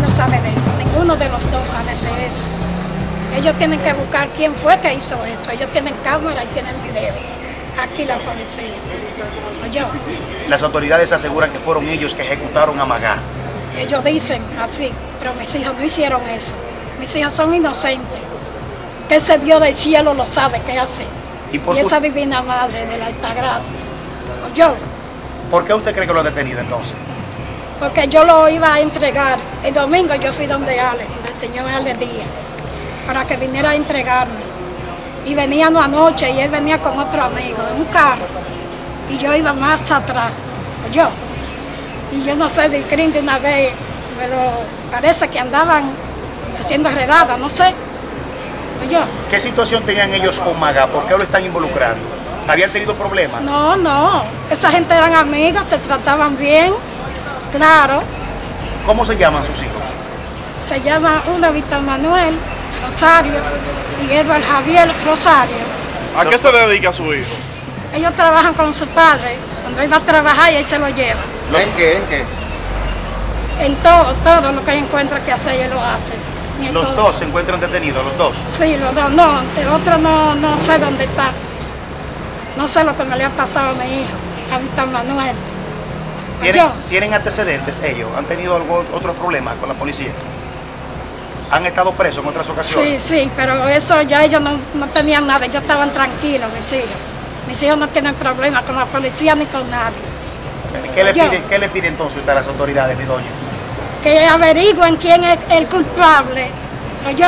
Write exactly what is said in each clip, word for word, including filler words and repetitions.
no sabe de eso, ninguno de los dos sabe de eso. Ellos tienen que buscar quién fue que hizo eso. Ellos tienen cámara y tienen video. Aquí la policía. Oye. Las autoridades aseguran que fueron ellos que ejecutaron a Magá. Ellos dicen así, pero mis hijos no hicieron eso. Mis hijos son inocentes. Que ese Dios del cielo lo sabe que hace. Y, y esa divina madre de la Altagracia. Oye. ¿Por qué usted cree que lo ha detenido entonces? Porque yo lo iba a entregar. El domingo yo fui donde Ale, donde el señor Ale Díaz, para que viniera a entregarme. Y veníamos anoche y él venía con otro amigo en un carro. Y yo iba más atrás. Yo. Y yo no sé, de crimen de una vez, pero parece que andaban haciendo redadas, no sé. Yo. ¿Qué situación tenían ellos con Magá? ¿Por qué lo están involucrando? ¿Habían tenido problemas? No, no. Esa gente eran amigos, te trataban bien. Claro. ¿Cómo se llaman sus hijos? Se llama uno Víctor Manuel Rosario y Edward Javier Rosario. ¿A qué se dedica su hijo? Ellos trabajan con su padre. Cuando él va a trabajar y él se lo lleva. ¿En qué? ¿En qué? En todo, todo lo que encuentra que hacer, él lo hace. ¿Los dos se encuentran detenidos, los dos? Sí, los dos. No, el otro no, no sé dónde está. No sé lo que me le ha pasado a mi hijo, a Víctor Manuel. ¿Tienen, ¿Tienen antecedentes ellos? ¿Han tenido algo, otros problemas con la policía? ¿Han estado presos en otras ocasiones? Sí, sí, pero eso ya ellos no, no tenían nada, ellos estaban tranquilos, mis hijos. Mis hijos no tienen problemas con la policía ni con nadie. ¿Qué le, pide, ¿Qué le pide entonces usted a las autoridades, mi doña? Que averigüen quién es el culpable. Oye,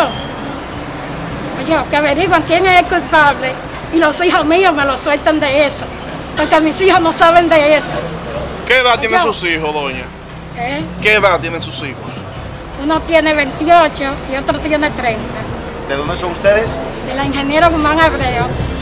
oye, que averigüen quién es el culpable y los hijos míos me lo suelten de eso, porque mis hijos no saben de eso. ¿Qué edad tienen sus hijos, doña? ¿Eh? ¿Qué edad tienen sus hijos? Uno tiene veintiocho y otro tiene treinta. ¿De dónde son ustedes? De la ingeniera Guzmán Abreu.